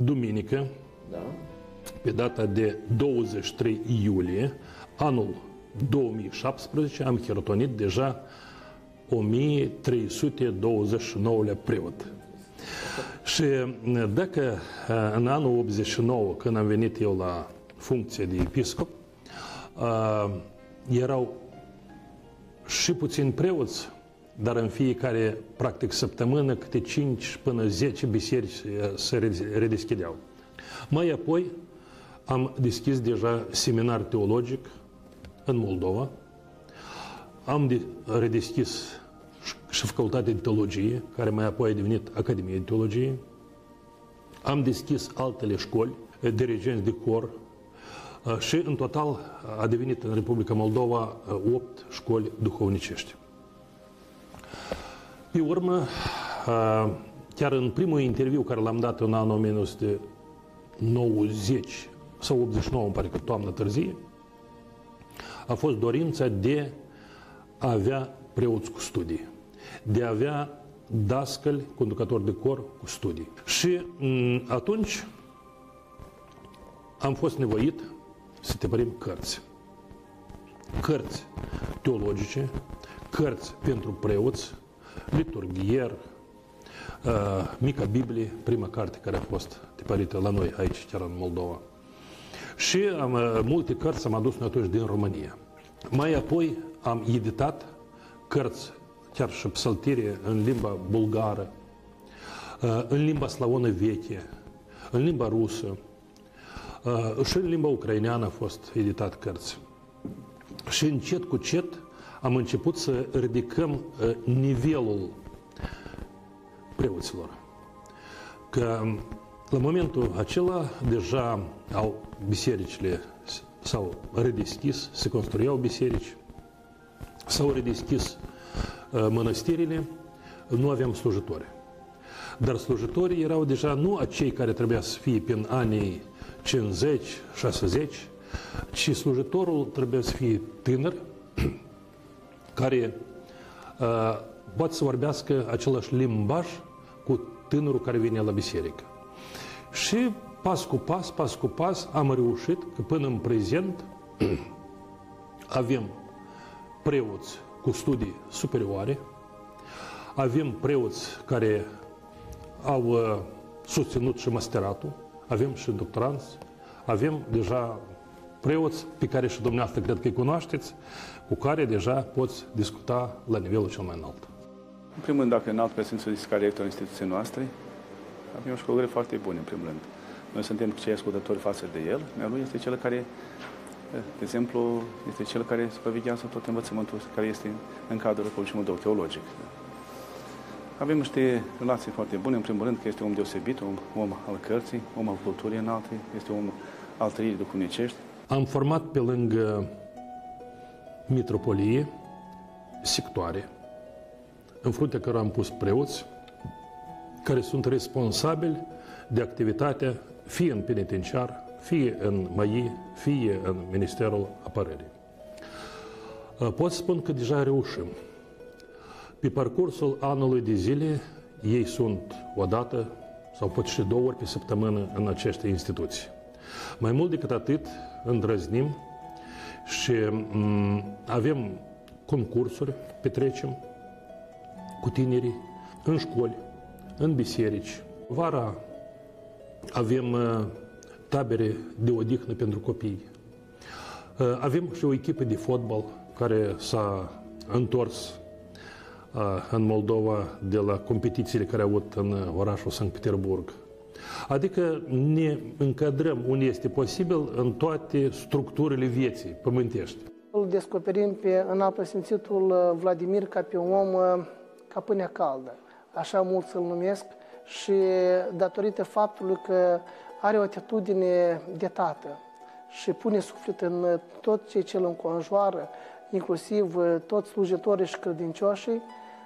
duminică, Da. pe data de 23 iulie, anul 2017, am hirotonit deja 1329-lea preot. Și dacă în anul 89, când am venit eu la funcție de episcop, erau și puțini preoți, dar în fiecare, practic, săptămână, câte 5 până 10 biserici se redeschideau. Mai apoi am deschis deja seminar teologic în Moldova, am redeschis și facultatea de teologie, care mai apoi a devenit Academie de Teologie, am deschis altele școli, dirigenți de cor, și în total a devenit în Republica Moldova 8 școli duhovnicești. Pe urmă, chiar în primul interviu care l-am dat în anul 1990 sau 89, îmi pare că toamnă târzie, a fost dorința de a avea preoți cu studii, de a avea dascăli, conducători de cor cu studii. Și atunci am fost nevoit să tipărim cărți. Cărți teologice, cărți pentru preoți, liturghier, Mica Biblie, prima carte care a fost tipărită la noi aici, chiar în Moldova. Și multe cărți am adus noi atunci din România. Mai apoi am editat cărți, chiar și psaltire în limba bulgară, în limba slavonă veche, în limba rusă, și în limba ucraineană a fost editat cărți. Și încet cu încet am început să ridicăm nivelul preoților. Că la momentul acela deja bisericile s-au redeschis, se construiau biserici, s-au redeschis mănăstirile, nu aveam slujitori. Dar slujitorii erau deja nu acei care trebuia să fie prin anii 50, 60, ci slujitorul trebuie să fie tânăr, care poate să vorbească același limbaj cu tânărul care vine la biserică. Și pas cu pas am reușit că până în prezent avem preoți cu studii superioare, avem preoți care au susținut și masteratul, avem și doctoranți, avem deja preoți pe care și dumneavoastră cred că îi cunoașteți, cu care deja poți discuta la nivelul cel mai înalt. În primul rând, dacă înalt prezență de ca rector instituției noastre, avem o școlire foarte bună, în primul rând. Noi suntem cei ascultători față de el, iar lui este cel care, de exemplu, este cel care supraveghează tot învățământul care este în cadrul Colegiului teologic. Avem niște relații foarte bune, în primul rând că este un om deosebit, un om al cărții, om al culturii înalte, este un om al trăirii duhovnicești. Am format pe lângă mitropolie sectoare, în fruntea cărora am pus preoți, care sunt responsabili de activitatea fie în penitenciar, fie în MAI, fie în Ministerul Apărării. Pot spun că deja reușim. Pe parcursul anului de zile, ei sunt o dată sau poate și 2 ori pe săptămână în aceste instituții. Mai mult decât atât, îndrăznim și avem concursuri, petrecem cu tinerii în școli, în biserici. Vara avem tabere de odihnă pentru copii. Avem și o echipă de fotbal care s-a întors în Moldova de la competițiile care au avut în orașul Sankt Petersburg. Adică ne încadrăm unde este posibil în toate structurile vieții pământești. Îl descoperim pe înaltpreasfințitul Vladimir ca pe un om ca pâinea caldă, așa mulți îl numesc, și datorită faptului că are o atitudine de tată și pune suflet în tot ceea ce îl înconjoară, inclusiv toți slujitorii și credincioșii,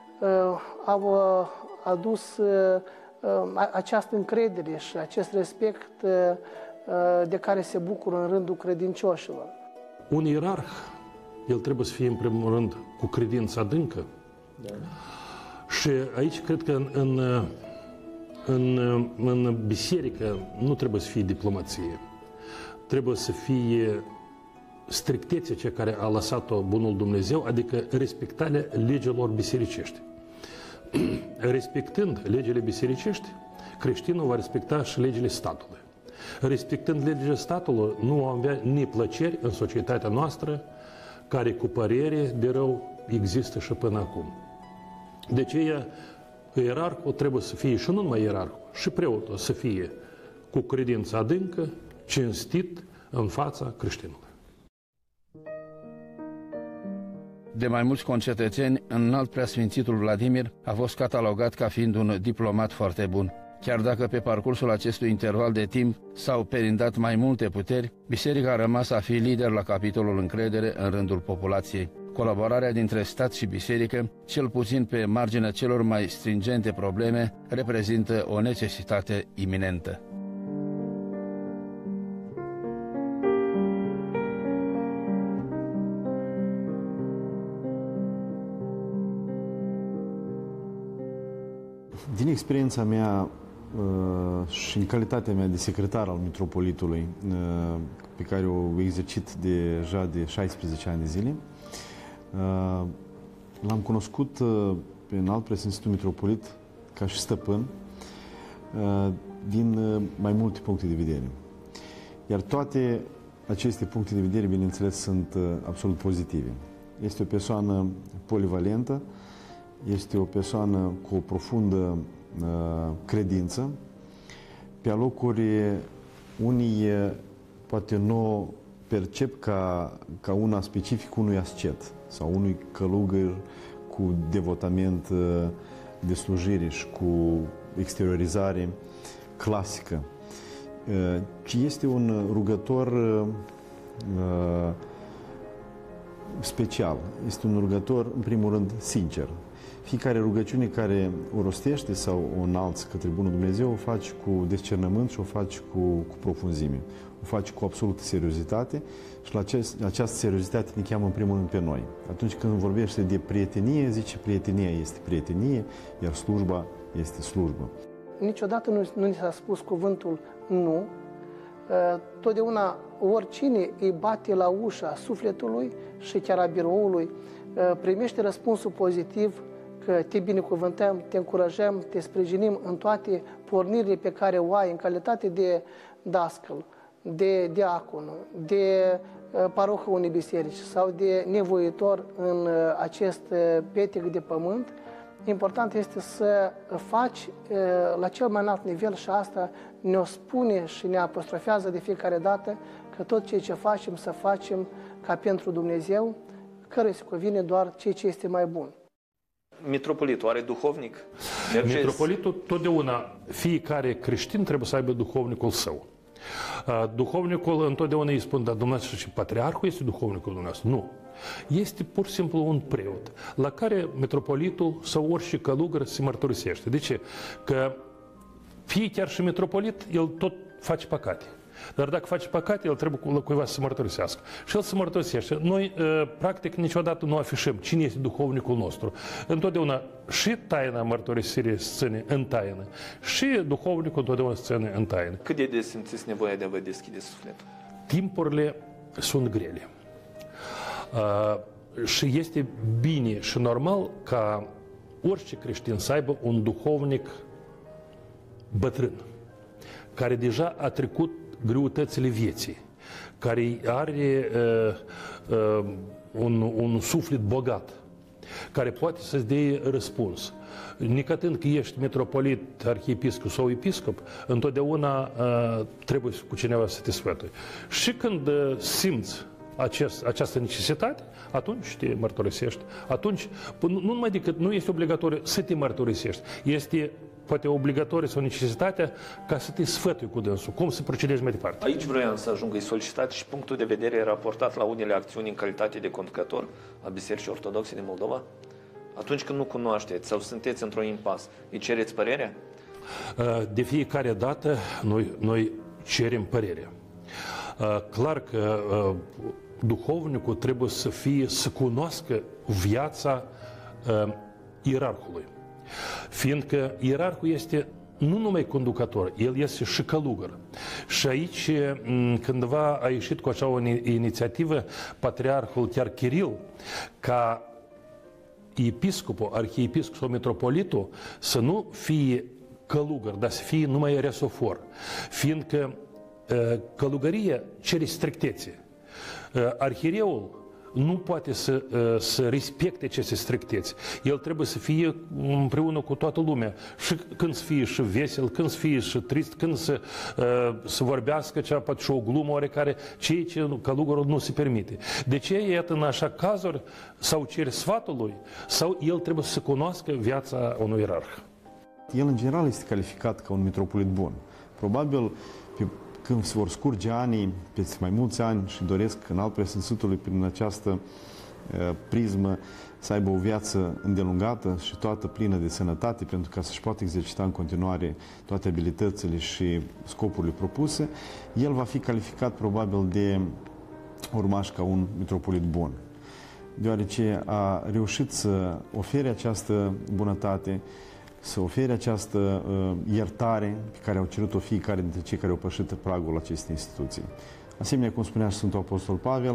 au adus această încredere și acest respect de care se bucură în rândul credincioșilor. Un ierarh, el trebuie să fie în primul rând cu credință adâncă. Da. Și aici cred că în În biserică nu trebuie să fie diplomație. Trebuie să fie strictețea cea care a lăsat-o bunul Dumnezeu, adică respectarea legilor bisericești. Respectând legile bisericești, creștinul va respecta și legile statului. Respectând legile statului, nu vom avea neplăceri în societatea noastră, care cu părere de rău există și până acum. De aceea, ierarhul trebuie să fie, și nu numai ierarhul, și preotul să fie cu credință adâncă, cinstit în fața creștinului. De mai mulți concetățeni, înalt preasfințitul Vladimir a fost catalogat ca fiind un diplomat foarte bun. Chiar dacă pe parcursul acestui interval de timp s-au perindat mai multe puteri, biserica a rămas a fi lider la capitolul încredere în rândul populației. Colaborarea dintre stat și biserică, cel puțin pe marginea celor mai stringente probleme, reprezintă o necesitate iminentă. Din experiența mea și în calitatea mea de secretar al Mitropolitului, pe care o exercit deja de 16 ani de zile, l-am cunoscut pe înalt preasfințitul Mitropolit ca și stăpân din mai multe puncte de vedere. Iar toate aceste puncte de vedere, bineînțeles, sunt absolut pozitive. Este o persoană polivalentă, este o persoană cu o profundă credință. Pe alocuri, unii poate nu percep ca una specific unui ascet sau unui călugăr cu devotament de slujire și cu exteriorizare clasică, ci este un rugător special. Este un rugător, în primul rând, sincer. Fiecare rugăciune care o rostește sau o înalți către Bunul Dumnezeu o faci cu discernământ și o faci cu profunzime. O faci cu absolută seriozitate și la această seriozitate ne cheamă în primul rând pe noi. Atunci când vorbește de prietenie, zice prietenia este prietenie, iar slujba este slujbă. Niciodată nu ni s-a spus cuvântul nu. Totdeauna oricine îi bate la ușa sufletului și chiar a biroului, primește răspunsul pozitiv că te binecuvântăm, te încurajăm, te sprijinim în toate pornirile pe care o ai în calitate de dascăl, de diacon, de parohă unei biserici sau de nevoitor în acest petec de pământ. Important este să faci la cel mai înalt nivel și asta ne-o spune și ne apostrofează de fiecare dată că tot ceea ce facem să facem ca pentru Dumnezeu, căruia se cuvine doar ceea ce este mai bun. Mitropolitul are duhovnic? Mitropolitul, totdeauna, fiecare creștin trebuie să aibă duhovnicul său. Duhovnicul întotdeauna îi spun, dar dumneavoastră și patriarhul este duhovnicul dumneavoastră. Nu. Este pur și simplu un preot la care mitropolitul sau orice călugăr se mărturisește. De ce? Că fie chiar și mitropolit, el tot face păcate. Dar dacă face păcate, el trebuie cuiva să se mărturisească. Și el se mărturisește. Noi, practic, niciodată nu afișăm cine este duhovnicul nostru. Întotdeauna și taina mărturisirii se ține în taină, și duhovnicul întotdeauna se ține în taină. Cât de des simțiți nevoia de a vă deschide sufletul? Timpurile sunt grele. Și este bine și normal ca orice creștin să aibă un duhovnic bătrân, care deja a trecut greutățile vieții, care are un suflet bogat, care poate să-ți dea răspuns. Nicătând că ești metropolit, arhiepiscop sau episcop, întotdeauna trebuie cu cineva să te sfătui. Și când simți această necesitate, atunci te mărturisești. Atunci, nu numai decât nu este obligatoriu să te mărturisești, este poate obligatoriu sau necesitatea ca să te sfătui cu dânsul, cum să procedezi mai departe. Aici vroiam să ajung, îi solicitați și punctul de vedere raportat la unele acțiuni în calitate de conducător a Bisericii Ortodoxe din Moldova? Atunci când nu cunoașteți sau sunteți într-un impas, îi cereți părerea? De fiecare dată noi cerem părerea. Clar că duhovnicul trebuie să cunoască viața ierarhului. Fiindcă ierarhul este nu numai conducător, el este și călugăr. Și aici, cândva a ieșit cu așa o inițiativă Patriarhul chiar Kiril, ca episcopul, arhiepiscopul sau metropolitul să nu fie călugăr, dar să fie numai resofor, fiindcă călugăria cere strictețe. Arhiereul nu poate să respecte aceste stricteți. El trebuie să fie împreună cu toată lumea. Și când să fie și vesel, când să fie și trist, când să vorbească cea, poate și o glumă oarecare, ceea ce călugărul nu se permite. De ce, iată, în așa cazuri, sau cere sfatul lui, sau el trebuie să cunoască viața unui ierarh. El, în general, este calificat ca un mitropolit bun. Probabil, când se vor scurge anii, peste mai mulți ani, și doresc în alt preasfințitului prin această prismă să aibă o viață îndelungată și toată plină de sănătate, pentru ca să-și poată exercita în continuare toate abilitățile și scopurile propuse, el va fi calificat probabil de urmaș ca un mitropolit bun, deoarece a reușit să ofere această bunătate, să ofere această iertare pe care au cerut-o fiecare dintre cei care au pășit pragul acestei instituții. Asemenea, cum spunea și Sfântul Apostol Pavel,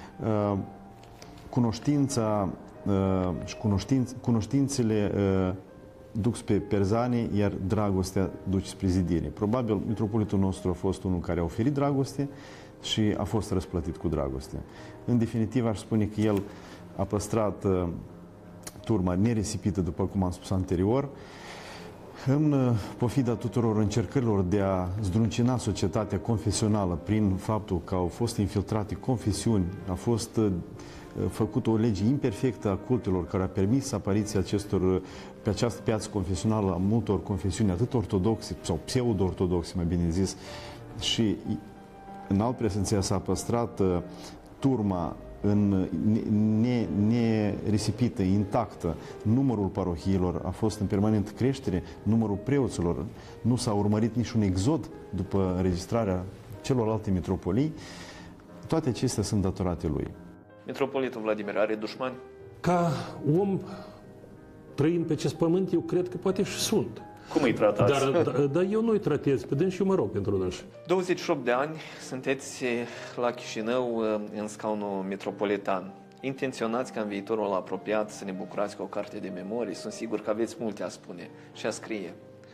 cunoștința și cunoștințele duc spre perzanie, iar dragostea duce spre zidire. Probabil, mitropolitul nostru a fost unul care a oferit dragoste și a fost răsplătit cu dragoste. În definitiv, aș spune că el a păstrat turma nerisipită, după cum am spus anterior, în pofida tuturor încercărilor de a zdruncina societatea confesională prin faptul că au fost infiltrate confesiuni, a fost făcută o lege imperfectă a cultelor care a permis apariția pe această piață confesională a multor confesiuni, atât ortodoxe sau pseudo-ortodoxe, mai bine zis, și în alt prezenția s-a păstrat turma nerisipită, intactă. Numărul parohiilor a fost în permanent creștere, numărul preoților, nu s-a urmărit niciun exod după înregistrarea celorlalte mitropolii. Toate acestea sunt datorate lui. Mitropolitul Vladimir are dușmani? Ca om trăind pe acest pământ, eu cred că poate și sunt. Cum îi tratați? Dar eu nu îi tratez pe dânsi și eu mă rog pentru dânsi. 28 de ani sunteți la Chișinău în scaunul metropolitan. Intenționați ca în viitorul apropiat să ne bucurați cu o carte de memorii? Sunt sigur că aveți multe a spune și a scrie.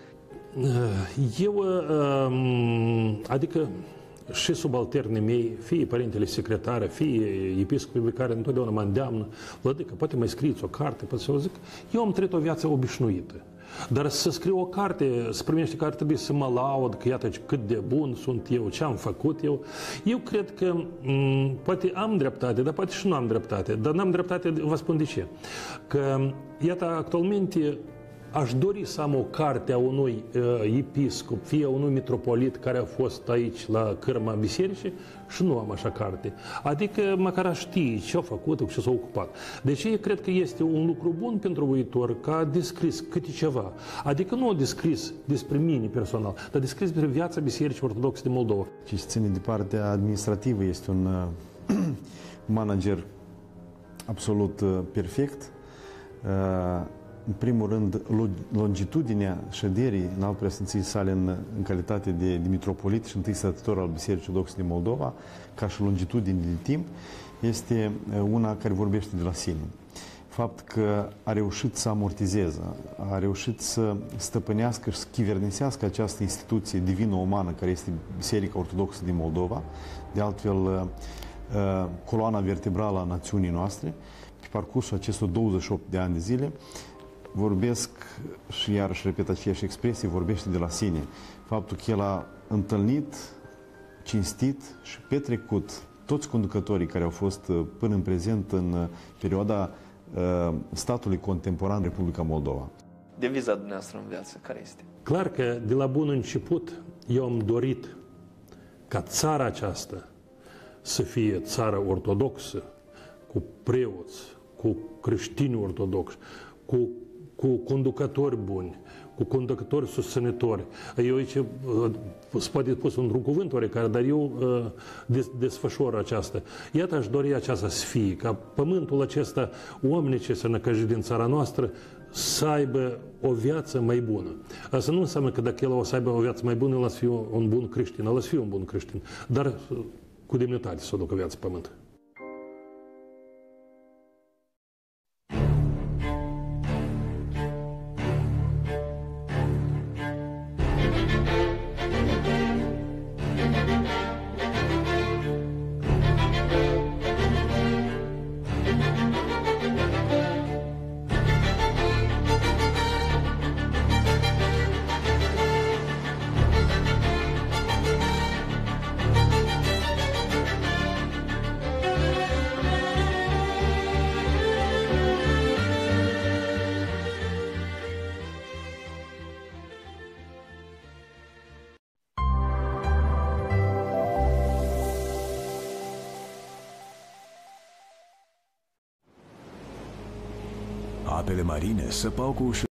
Eu, adică și subalternii mei, fie părintele secretară, fie episcopii care întotdeauna mă îndeamnă, vădică, poate mai scrieți o carte, poate să vă zic, eu am trăit o viață obișnuită. Dar să scriu o carte, să primește că ar trebui să mă laud, că iată cât de bun sunt eu, ce am făcut eu. Eu cred că poate am dreptate, dar poate și nu am dreptate. Dar n-am dreptate, vă spun de ce. Că, iată, actualmente aș dori să am o carte a unui episcop, fie a unui mitropolit care a fost aici la cârma bisericii și nu am așa carte. Adică măcar aș ști ce a făcut, cu ce s-a ocupat. Deci eu cred că este un lucru bun pentru viitor ca a descris câte ceva. Adică nu a descris despre mine personal, dar descris despre viața Bisericii Ortodoxe de Moldova. Ce ține de partea administrativă, este un manager absolut perfect. În primul rând, longitudinea șederii în al preasfinției sale în calitate de mitropolit și întâi stătător al Bisericii Ortodoxe din Moldova, ca și longitudine de timp, este una care vorbește de la sine. Fapt că a reușit să amortizeze, a reușit să stăpânească și să chivernisească această instituție divină-umană care este Biserica Ortodoxă din Moldova, de altfel coloana vertebrală a națiunii noastre, pe parcursul acestor 28 de ani de zile. Vorbesc și iarăși repet aceeași expresie, vorbește de la sine. Faptul că el a întâlnit, cinstit și petrecut toți conducătorii care au fost până în prezent în perioada statului contemporan Republica Moldova. Deviza dumneavoastră în viață, care este? Clar că de la bun început eu am dorit ca țara aceasta să fie țară ortodoxă, cu preoți, cu creștini ortodoxi, cu conducători buni, cu conducători susținători. Eu aici se poate pus într-un cuvânt oarecare, dar eu desfășor aceasta. Iată, aș dori aceasta să fie, ca pământul acesta, oamenii ce se năcăjit din țara noastră, să aibă o viață mai bună. Asta nu înseamnă că dacă el o să aibă o viață mai bună, el o să fie un bun creștin, el o să fie un bun creștin, dar cu demnitate să o ducă viața pe pământ. Apele marine săpau cu ușurință